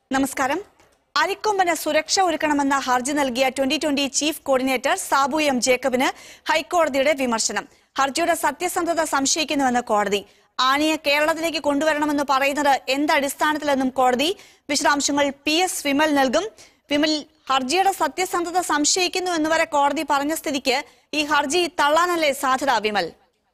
നമസ്കാരം. അരിക്കൊമ്പന് സുരക്ഷ ഒരുക്കണമെന്ന ഹർജി നൽകിയ 2020 ചീഫ് കോർഡിനേറ്റർ സാബു എം ജേക്കബിന് ഹൈക്കോടതിയുടെ വിമർശനം. ഹർജിയുടെ സത്യസന്ധത സംശയിക്കുന്നുവെന്ന് കോടതി. ആനയെ കേരളത്തിലേക്ക് കൊണ്ടുവരണമെന്ന് പറയുന്നത് എന്തടിസ്ഥാനത്തിലെന്നും കോടതി. വിശദാംശങ്ങൾ PS വിമൽ നൽകും. വിമൽ, ഹർജിയുടെ സത്യസന്ധത സംശയിക്കുന്നുവെന്നുവരെ കോടതി പറഞ്ഞ സ്ഥിതിക്ക് ഈ ഹർജി തള്ളാനല്ലേ സാധ്യത? വിമൽ,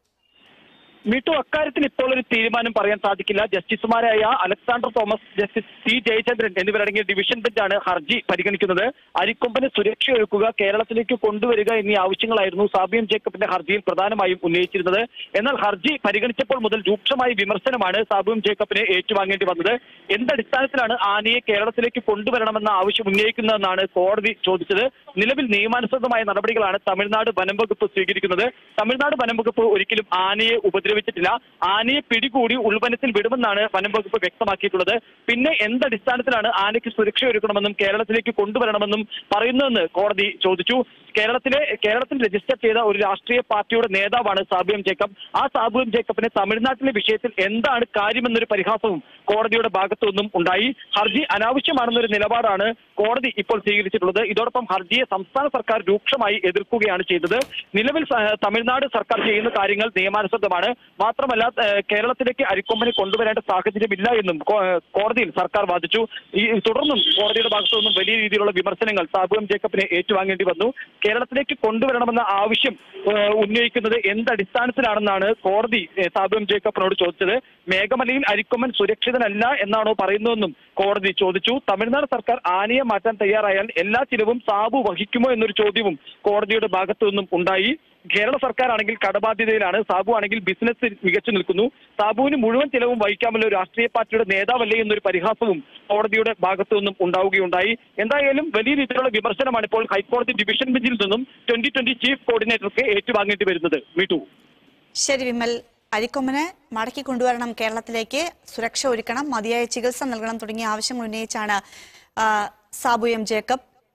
മീട്ടു, അക്കാര്യത്തിൽ ഇപ്പോൾ ഒരു തീരുമാനം പറയാൻ സാധിക്കില്ല. ജസ്റ്റിസുമാരായ അലക്സാണ്ടർ തോമസ്, ജസ്റ്റിസ് C ജയചന്ദ്രൻ എന്നിവരടങ്ങിയ ഡിവിഷൻ ബെഞ്ചാണ് ഹർജി പരിഗണിക്കുന്നത്. അരിക്കൊമ്പന് സുരക്ഷയൊരുക്കുക, കേരളത്തിലേക്ക് കൊണ്ടുവരിക എന്നീ ആവശ്യങ്ങളായിരുന്നു സാബു എം ജേക്കബിന്റെ ഹർജിയിൽ പ്രധാനമായും ഉന്നയിച്ചിരുന്നത്. എന്നാൽ ഹർജി പരിഗണിച്ചപ്പോൾ മുതൽ രൂക്ഷമായ വിമർശനമാണ് സാബു എം ജേക്കബിന് ഏറ്റുവാങ്ങേണ്ടി വന്നത്. എന്തടിസ്ഥാനത്തിലാണ് ആനയെ കേരളത്തിലേക്ക് കൊണ്ടുവരണമെന്ന ആവശ്യം ഉന്നയിക്കുന്നതെന്നാണ് കോടതി ചോദിച്ചത്. നിലവിൽ നിയമാനുസൃതമായ നടപടികളാണ് തമിഴ്നാട് വനം വകുപ്പ് സ്വീകരിക്കുന്നത്. തമിഴ്നാട് വനം വകുപ്പ് ഒരിക്കലും ആനയെ ഉപദ്രവിച്ചിട്ടില്ല. ആനയെ പിടികൂടി ഉൾവനത്തിൽ വിടുമെന്നാണ് വനം വകുപ്പ് വ്യക്തമാക്കിയിട്ടുള്ളത്. പിന്നെ എന്തടിസ്ഥാനത്തിലാണ് ആനയ്ക്ക് സുരക്ഷയൊരുക്കണമെന്നും കേരളത്തിലേക്ക് കൊണ്ടുവരണമെന്നും പറയുന്നതെന്ന് കോടതി ചോദിച്ചു. കേരളത്തിൽ രജിസ്റ്റർ ചെയ്ത ഒരു രാഷ്ട്രീയ പാർട്ടിയുടെ നേതാവാണ് സാബു എം ജേക്കബ്. ആ സാബു എം ജേക്കബിന് തമിഴ്നാട്ടിലെ വിഷയത്തിൽ എന്താണ് കാര്യമെന്നൊരു പരിഹാസവും കോടതിയുടെ ഭാഗത്തു നിന്നും ഉണ്ടായി. ഹർജി അനാവശ്യമാണെന്നൊരു നിലപാടാണ് കോടതി ഇപ്പോൾ സ്വീകരിച്ചിട്ടുള്ളത്. ഇതോടൊപ്പം ഹർജിയെ സംസ്ഥാന സർക്കാർ രൂക്ഷമായി എതിർക്കുകയാണ് ചെയ്തത്. നിലവിൽ തമിഴ്നാട് സർക്കാർ ചെയ്യുന്ന കാര്യങ്ങൾ നിയമാനുസൃതമാണ്. മാത്രമല്ല, കേരളത്തിലേക്ക് അരിക്കൊമ്പനെ കൊണ്ടുവരേണ്ട സാഹചര്യമില്ല എന്നും കോടതിയിൽ സർക്കാർ വാദിച്ചു. തുടർന്നും കോടതിയുടെ ഭാഗത്തു നിന്നും വലിയ രീതിയിലുള്ള വിമർശനങ്ങൾ സാബു എം ജേക്കബിനെ ഏറ്റുവാങ്ങേണ്ടി വന്നു. കേരളത്തിലേക്ക് കൊണ്ടുവരണമെന്ന ആവശ്യം ഉന്നയിക്കുന്നത് എന്തടിസ്ഥാനത്തിലാണെന്നാണ് കോടതി സാബു എം ജേക്കബിനോട് ചോദിച്ചത്. മേഘമലയിൽ അരിക്കൊമ്പൻ സുരക്ഷിതനല്ല എന്നാണോ പറയുന്നതെന്നും കോടതി ചോദിച്ചു. തമിഴ്നാട് സർക്കാർ ആനയെ മാറ്റാൻ തയ്യാറായാൽ എല്ലാ ചിലവും സാബു വഹിക്കുമോ എന്നൊരു ചോദ്യവും കോടതിയുടെ ഭാഗത്തു നിന്നും ഉണ്ടായി. കേരള സർക്കാർ ആണെങ്കിൽ കടബാധ്യതയിലാണ്, സാബു ആണെങ്കിൽ ബിസിനസ് മികച്ചു നിൽക്കുന്നു. സാബുവിന് മുഴുവൻ ചിലവും വഹിക്കാമല്ലോ, രാഷ്ട്രീയ പാർട്ടിയുടെ നേതാവല്ലേ എന്നൊരു പരിഹാസവും കോടതിയുടെ ഭാഗത്തു നിന്നും ഉണ്ടാവുകയുണ്ടായി. എന്തായാലും വലിയ രീതിയിലുള്ള വിമർശനമാണ് ഇപ്പോൾ ഹൈക്കോടതി ഡിവിഷൻ ബെഞ്ചിൽ നിന്നും 2020 ചീഫ് കോർഡിനേറ്റർക്ക് ഏറ്റുവാങ്ങേണ്ടി വരുന്നത്. മീട്ടു. ശരി വിമൽ, അരിക്കൊമ്പനെ മടക്കി കൊണ്ടുവരണം, കേരളത്തിലേക്ക് സുരക്ഷ ഒരുക്കണം, മതിയായ ചികിത്സ നൽകണം തുടങ്ങിയ ആവശ്യങ്ങൾ ഉന്നയിച്ചാണ് സാബു എം ജേക്കബ്